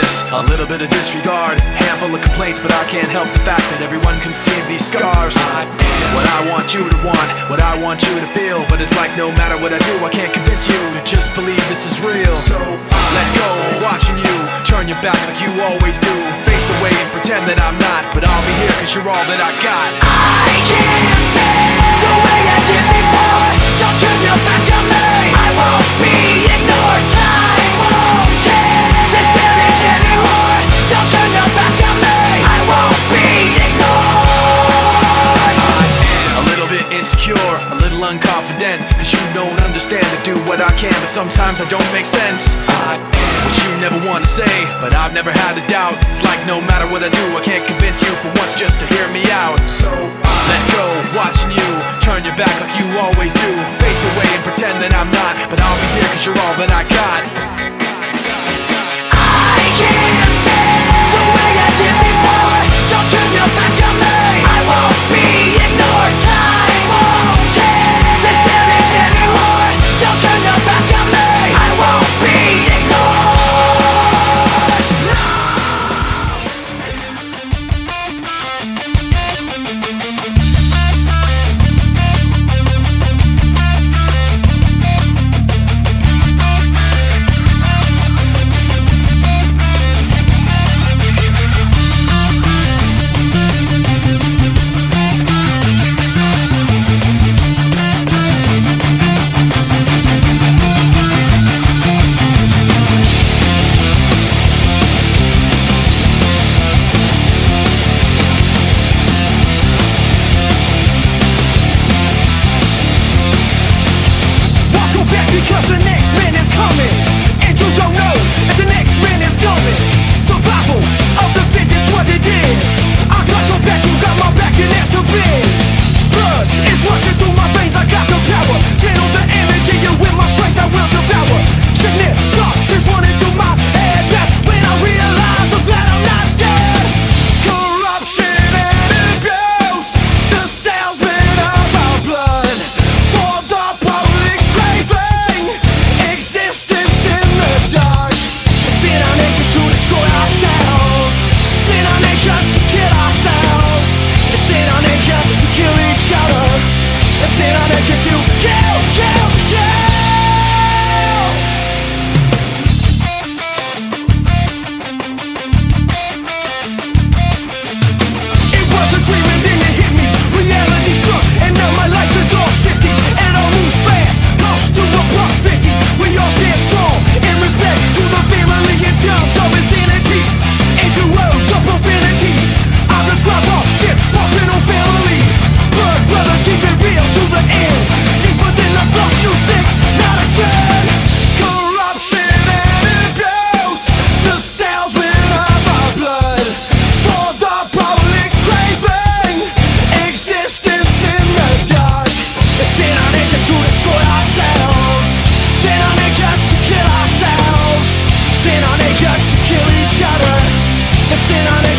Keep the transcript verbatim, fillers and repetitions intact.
this, a little bit of disregard, handful of complaints, but I can't help the fact that everyone can see these scars. I am what I want you to want, what I want you to feel, but it's like no matter what I do, I can't convince you to just believe this is real. So let go of watching you turn your back like you always do, face away and pretend that I'm not, but I'll be here cause you're all that I got. I can't feel the way I did before. Don't turn your back on me, I won't be ignored. Time won't change this damage anymore. Don't turn your back on me, I won't be ignored. A little bit insecure, a little unconfident, cause you don't understand to do what I can, but sometimes I don't make sense. I am what you never want to say, but I've never had a doubt. It's like no matter what I do, I can't convince you for once just to hear me out. So let go, watching you turn your back like you always do, face away and pretend that I'm not, but I'll be here cause you're all that I got. I can't feel the way I did before. Don't turn your back on me, I won't be ignored. Time won't change this damage anymore. Don't turn your back on me, I won't be ignored. Because the next man is coming, and you don't know if the next man is coming. Survival of the fittest, what it is. I got your back, you got my back, and that's the biz. Blood is rushing through my veins, I got the power. Channel the energy, and with my strength I will devour. Sickness, thoughts is running through my head. That's when I realize I'm glad I'm not dead. Corruption and abuse, the salesman of our blood. For the public's craving, existence in the dark. It's in our nature to destroy ourselves. It's in our nature to kill ourselves. It's in our nature to kill each other. It's in our nature to kill, kill, kill. It was a dream and then it hit me. Reality struck and now my life is all shifty. And it all moves fast, close to a buck fifty. We all stand strong in respect to the family in terms of insanity. In the words of profanity, I describe our dysfunctional family. Blood brothers keep it real to the end. Deeper than the thoughts you think, not a trend. Corruption and abuse, the salesman of our blood. For the public's craving, existence in the dark. It's in our nature to destroy ourselves. It's in our nature to kill ourselves. It's in our nature to kill each other. It's in our nature